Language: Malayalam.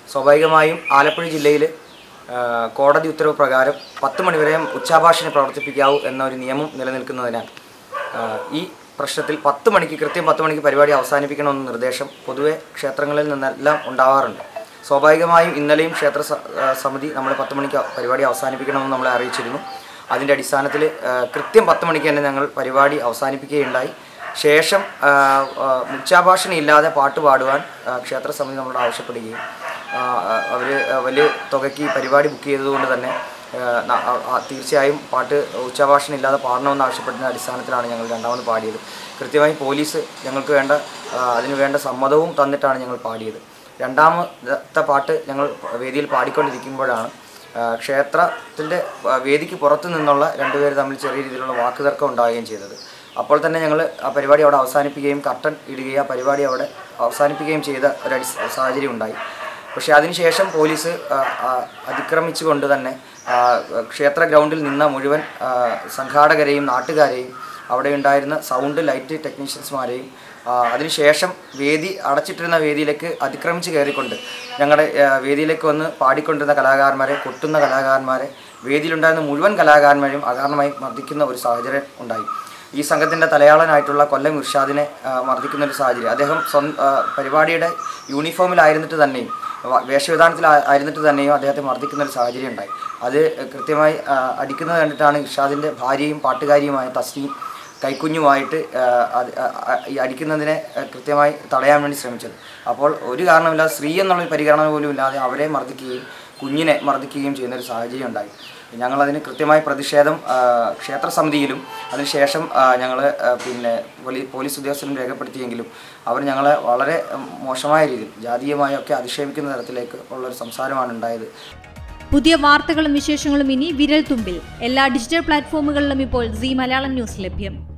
സ്വാഭാവികമായും ആലപ്പുഴ ജില്ലയിൽ കോടതി ഉത്തരവ് പ്രകാരം 10 മണി വരെ ഉച്ചാഭാഷണി പ്രവർത്തിപ്പിക്കാവൂ എന്നൊരു നിയമം നിലനിൽക്കുന്നതിനാൽ ഈ പ്രശ്നത്തിൽ 10 മണിക്ക് കൃത്യം 10 മണിക്ക് പരിപാടി അവസാനിപ്പിക്കണമെന്ന നിർദ്ദേശം പൊതുവെ ക്ഷേത്രങ്ങളിൽ നിന്നെല്ലാം ഉണ്ടാവാറുണ്ട്. സ്വാഭാവികമായും ഇന്നലെയും ക്ഷേത്ര സമിതി നമ്മൾ 10 മണിക്ക് പരിപാടി അവസാനിപ്പിക്കണമെന്ന് നമ്മളെ അറിയിച്ചിരുന്നു. അതിൻ്റെ അടിസ്ഥാനത്തിൽ കൃത്യം 10 മണിക്ക് തന്നെ ഞങ്ങൾ പരിപാടി അവസാനിപ്പിക്കുകയുണ്ടായി. ശേഷം ഉച്ചാഭാഷണി ഇല്ലാതെ പാട്ട് പാടുവാൻ ക്ഷേത്ര സമിതി നമ്മളോട് ആവശ്യപ്പെടുകയും അവർ വലിയ തുകയ്ക്ക് ഈ പരിപാടി ബുക്ക് ചെയ്തതുകൊണ്ട് തന്നെ തീർച്ചയായും പാട്ട് ഉച്ചാഭാഷണി ഇല്ലാതെ പാടണമെന്ന് ആവശ്യപ്പെടുന്ന അടിസ്ഥാനത്തിലാണ് ഞങ്ങൾ രണ്ടാമത് പാടിയത്. കൃത്യമായി പോലീസ് ഞങ്ങൾക്ക് അതിന് വേണ്ട സമ്മതവും തന്നിട്ടാണ് ഞങ്ങൾ പാടിയത്. രണ്ടാമത്തെ പാട്ട് ഞങ്ങൾ വേദിയിൽ പാടിക്കൊണ്ടിരിക്കുമ്പോഴാണ് ക്ഷേത്രത്തിൻ്റെ വേദിക്ക് പുറത്തു നിന്നുള്ള 2 പേർ തമ്മിൽ ചെറിയ രീതിയിലുള്ള വാക്കുതർക്കം ഉണ്ടാവുകയും ചെയ്തത്. അപ്പോൾ തന്നെ ഞങ്ങൾ ആ പരിപാടി അവിടെ അവസാനിപ്പിക്കുകയും കർട്ടൻ ഇടുകയും ആ പരിപാടി അവിടെ അവസാനിപ്പിക്കുകയും ചെയ്ത ഒരു സാഹചര്യം ഉണ്ടായി. പക്ഷേ അതിനുശേഷം പോലീസ് അതിക്രമിച്ചുകൊണ്ട് തന്നെ ക്ഷേത്ര ഗ്രൗണ്ടിൽ നിന്ന മുഴുവൻ സംഘാടകരെയും നാട്ടുകാരെയും അവിടെ ഉണ്ടായിരുന്ന സൗണ്ട് ലൈറ്റ് ടെക്നീഷ്യൻസ്മാരെയും അതിനുശേഷം അടച്ചിട്ടിരുന്ന വേദിയിലേക്ക് അതിക്രമിച്ച് കയറിക്കൊണ്ട് ഞങ്ങളുടെ വേദിയിലേക്ക് വന്ന് പാടിക്കൊണ്ടിരുന്ന കലാകാരന്മാരെ, കൊട്ടുന്ന കലാകാരന്മാരെ, വേദിയിലുണ്ടായിരുന്ന മുഴുവൻ കലാകാരന്മാരെയും അകാരണമായി മർദ്ദിക്കുന്ന ഒരു സാഹചര്യം ഉണ്ടായി. ഈ സംഘത്തിൻ്റെ തലയാളനായിട്ടുള്ള കൊല്ലം ഇർഷാദിനെ മർദ്ദിക്കുന്ന ഒരു സാഹചര്യം. അദ്ദേഹം പരിപാടിയുടെ യൂണിഫോമിലായിരുന്നിട്ട് തന്നെയും വേഷവിധാനത്തിലായിരുന്നിട്ട് തന്നെയും അദ്ദേഹത്തെ മർദ്ദിക്കുന്ന ഒരു സാഹചര്യം ഉണ്ടായി. അത് കൃത്യമായി അടിക്കുന്നത് കണ്ടിട്ടാണ് ഇർഷാദിൻ്റെ ഭാര്യയും പാട്ടുകാരിയുമായ തസ്ലീം കൈക്കുഞ്ഞുമായിട്ട് ഈ അടിക്കുന്നതിനെ കൃത്യമായി തടയാൻ വേണ്ടി ശ്രമിച്ചത്. അപ്പോൾ ഒരു കാരണമില്ലാതെ സ്ത്രീ എന്നുള്ളൊരു പരിഗണന പോലും ഇല്ലാതെ അവരെ മർദ്ദിക്കുകയും കുഞ്ഞിനെ മർദ്ദിക്കുകയും ചെയ്യുന്നൊരു സാഹചര്യം ഉണ്ടായി. ഞങ്ങളതിന് കൃത്യമായ പ്രതിഷേധം ക്ഷേത്ര സമിതിയിലും അതിനുശേഷം ഞങ്ങൾ പോലീസ് ഉദ്യോഗസ്ഥരും രേഖപ്പെടുത്തിയെങ്കിലും അവർ ഞങ്ങളെ വളരെ മോശമായ രീതിയിൽ ജാതീയമായൊക്കെ അധിക്ഷേപിക്കുന്ന തരത്തിലേക്ക് ഉള്ളൊരു സംസാരമാണ് ഉണ്ടായത്. പുതിയ വാർത്തകളും വിശേഷങ്ങളും ഇനി വിരൽ തുമ്പിൽ. എല്ലാ ഡിജിറ്റൽ പ്ലാറ്റ്ഫോമുകളിലും ഇപ്പോൾ സീ മലയാളം ന്യൂസ് ലഭ്യം.